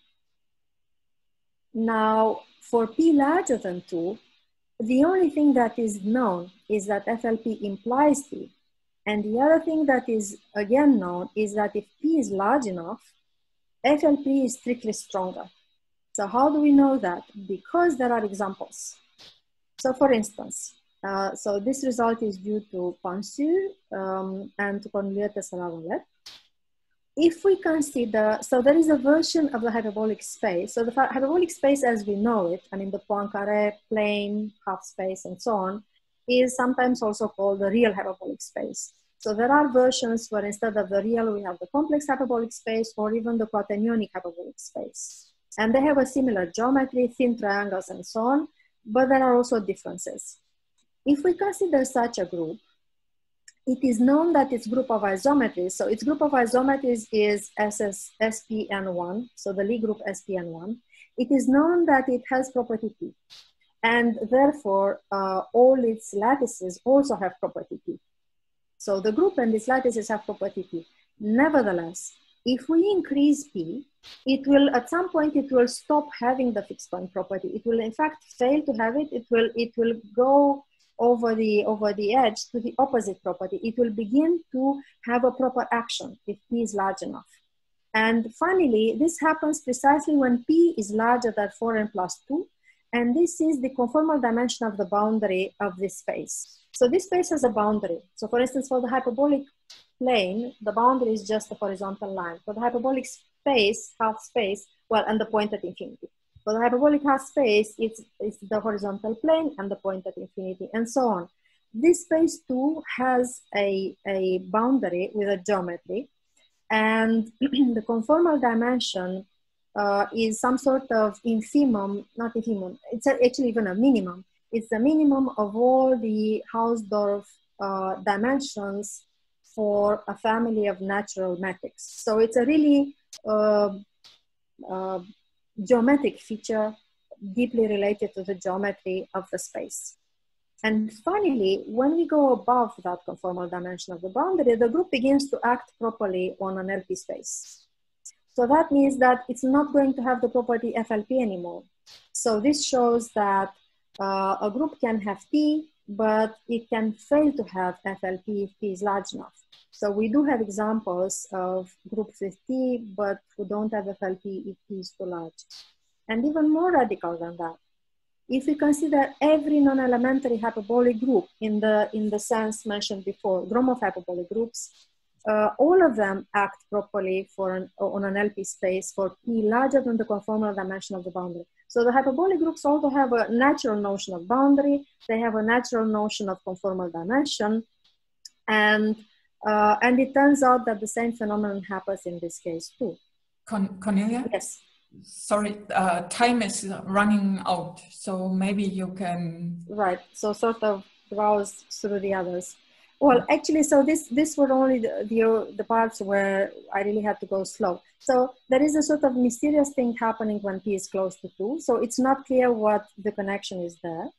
Now, for P larger than 2, the only thing that is known is that FLP implies T. And the other thing that is again known is that if P is large enough, FLP is strictly stronger. So how do we know that? Because there are examples. So for instance, so this result is due to Pansu and to Corneliette Saravalet. If we consider, so there is a version of the hyperbolic space. So the hyperbolic space as we know it, I mean the Poincaré, plane, half space, and so on, is sometimes also called the real hyperbolic space. So there are versions where instead of the real, we have the complex hyperbolic space or even the quaternionic hyperbolic space. And they have a similar geometry, thin triangles, and so on, but there are also differences. If we consider such a group, it is known that its group of isometries, so its group of isometries is SPN1, so the Lie group SPN1. It is known that it has property P, and therefore all its lattices also have property P. So the group and its lattices have property P. Nevertheless, if we increase P, it will, at some point, it will stop having the fixed point property. It will in fact fail to have it. It will go over the edge to the opposite property. It will begin to have a proper action if P is large enough. And finally, this happens precisely when P is larger than 4n plus 2. And this is the conformal dimension of the boundary of this space. So this space has a boundary. So for instance, for the hyperbolic plane, the boundary is just a horizontal line. For the hyperbolic space, half space, well, and the point at infinity. For the hyperbolic half space, it's the horizontal plane and the point at infinity, and so on. This space too has a boundary with a geometry, and the conformal dimension is some sort of infimum, not infimum, it's actually even a minimum. It's the minimum of all the Hausdorff dimensions for a family of natural metrics. So it's a really geometric feature deeply related to the geometry of the space. And finally, when we go above that conformal dimension of the boundary, the group begins to act properly on an LP space. So that means that it's not going to have the property FLP anymore. So this shows that a group can have T, but it can fail to have FLP if T is large enough. So we do have examples of groups with T, but who don't have FLP if T is too large. And even more radical than that, if we consider every non-elementary hyperbolic group in the sense mentioned before, Gromov hyperbolic groups, all of them act properly on an LP space for P larger than the conformal dimension of the boundary. So the hyperbolic groups also have a natural notion of boundary. They have a natural notion of conformal dimension. And it turns out that the same phenomenon happens in this case too. Cornelia? Yes. Sorry, time is running out, so maybe you can... Right, so sort of browse through the others. Well, actually, so this were only the parts where I really had to go slow. So there is a sort of mysterious thing happening when P is close to 2. So it's not clear what the connection is there.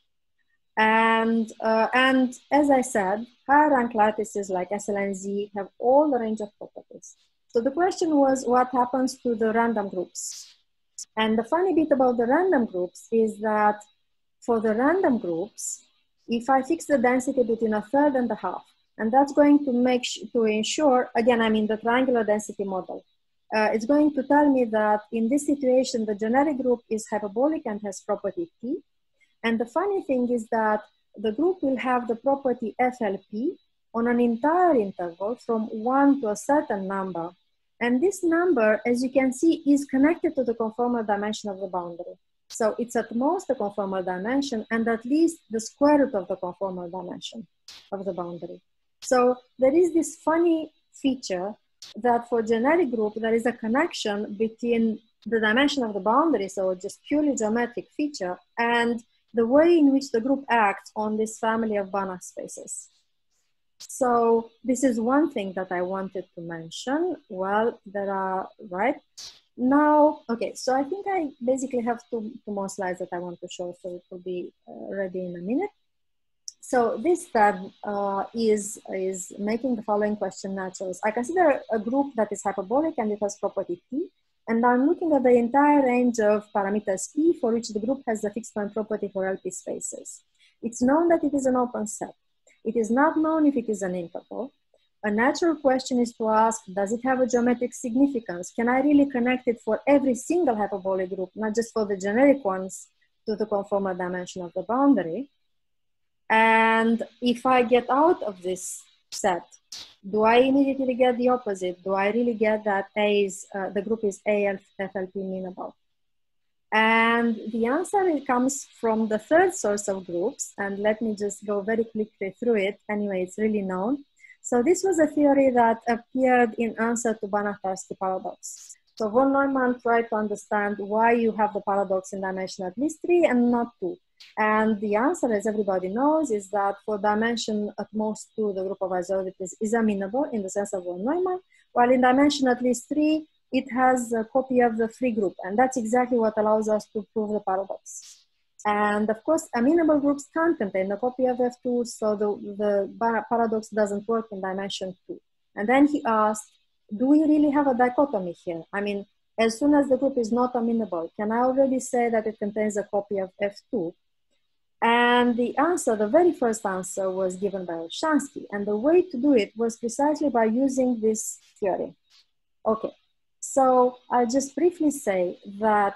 And as I said, higher rank lattices like SLNZ have all the range of properties. So the question was, what happens to the random groups? And the funny bit about the random groups is that for the random groups, if I fix the density between 1/3 and 1/2, and that's going to ensure, again, I'm in the triangular density model. It's going to tell me that in this situation, the generic group is hyperbolic and has property T. And the funny thing is that the group will have the property FLP on an entire interval from 1 to a certain number. And this number, as you can see, is connected to the conformal dimension of the boundary. So it's at most the conformal dimension and at least the square root of the conformal dimension of the boundary. So there is this funny feature that for generic group, there is a connection between the dimension of the boundary, so just purely geometric feature, and the way in which the group acts on this family of Banach spaces. So this is one thing that I wanted to mention. Well, there are, right? Now, okay, so I think I basically have two more slides that I want to show, so it will be ready in a minute. So this tab is making the following question natural. I consider a group that is hyperbolic and it has property T, and I'm looking at the entire range of parameters P for which the group has the fixed point property for LP spaces. It's known that it is an open set. It is not known if it is an interval. A natural question is to ask, does it have a geometric significance? Can I really connect it for every single hyperbolic group, not just for the generic ones, to the conformal dimension of the boundary? And if I get out of this set, do I immediately get the opposite? Do I really get that the group is AFLP meanable? And the answer comes from the third source of groups. And let me just go very quickly through it. Anyway, it's really known. So this was a theory that appeared in answer to Banach-Tarski paradox. So von Neumann tried to understand why you have the paradox in dimension at least 3 and not 2. And the answer, as everybody knows, is that for dimension at most 2, the group of isomorphities is amenable in the sense of von Neumann, while in dimension at least 3, it has a copy of the free group. And that's exactly what allows us to prove the paradox. And of course, amenable groups can't contain a copy of F2, so the paradox doesn't work in dimension 2. And then he asked, do we really have a dichotomy here? I mean, as soon as the group is not amenable, can I already say that it contains a copy of F2? And the answer, the very first answer, was given by Olshansky. And the way to do it was precisely by using this theory. Okay, so I'll just briefly say that,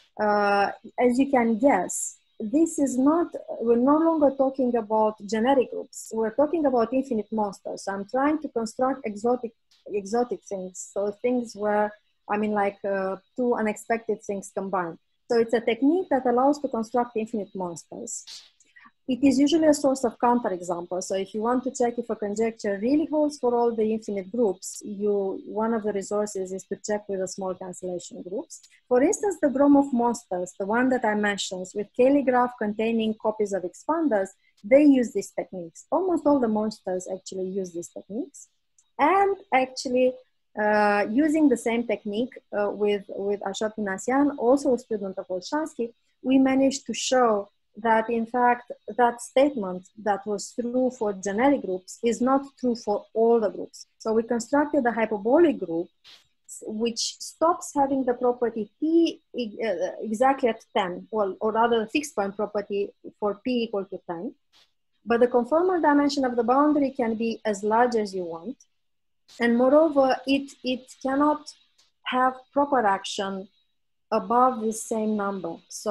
as you can guess, this is not, we're no longer talking about generic groups. We're talking about infinite monsters. So I'm trying to construct exotic things. So things where, I mean, like two unexpected things combined. So it's a technique that allows to construct infinite monsters. It is usually a source of counterexamples. So if you want to check if a conjecture really holds for all the infinite groups, one of the resources is to check with the small cancellation groups. For instance, the Gromov monsters, the one that I mentioned with Cayley graph containing copies of expanders, they use these techniques. Almost all the monsters actually use these techniques. And actually, using the same technique with Ashot Minasian, also a student of Olshansky, we managed to show that in fact, that statement that was true for generic groups is not true for all the groups. So we constructed a hyperbolic group which stops having the property P exactly at 10, or rather the fixed point property for P equal to 10. But the conformal dimension of the boundary can be as large as you want. And moreover, it cannot have proper action above the same number. So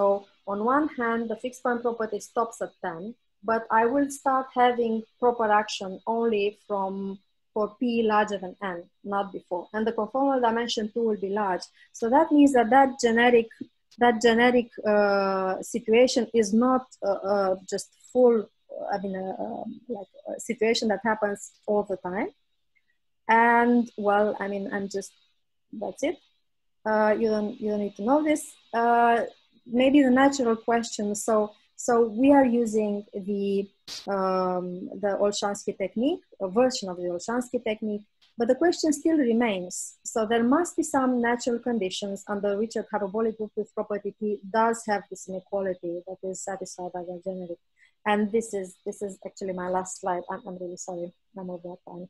On one hand, the fixed point property stops at 10, but I will start having proper action only for p larger than n, not before. And the conformal dimension 2 will be large. So that means that that generic situation is not just full, like a situation that happens all the time. And well, I mean, that's it. You don't need to know this. Maybe the natural question. So we are using the Olshansky technique, a version of the Olshansky technique, but the question still remains. So there must be some natural conditions under which a hyperbolic group with property P does have this inequality that is satisfied by the generic. And this is actually my last slide. I'm really sorry. I'm over that time.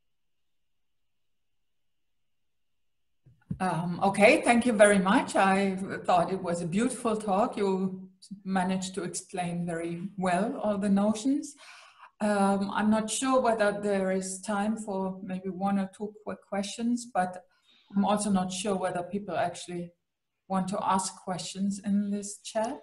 Okay, thank you very much. I thought it was a beautiful talk. You managed to explain very well all the notions. I'm not sure whether there is time for maybe 1 or 2 quick questions, but I'm also not sure whether people actually want to ask questions in this chat.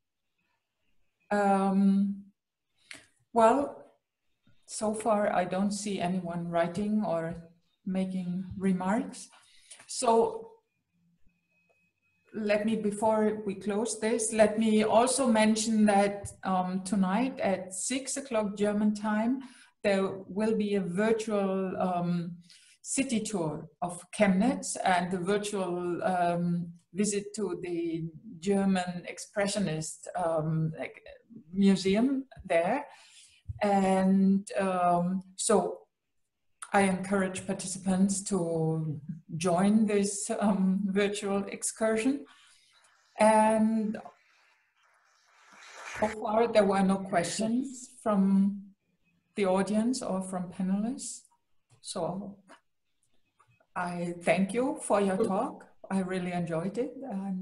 Well, so far I don't see anyone writing or making remarks. So let me, before we close this, let me also mention that tonight at 6 o'clock German time, there will be a virtual city tour of Chemnitz and a virtual visit to the German Expressionist museum there. And so I encourage participants to join this virtual excursion. And so far there were no questions from the audience or from panelists. So I thank you for your talk. I really enjoyed it.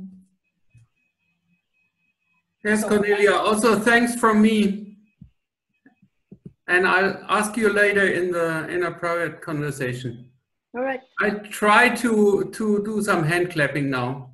Yes, Cornelia, also thanks from me. And I'll ask you later in a private conversation. All right. I try to do some hand clapping now.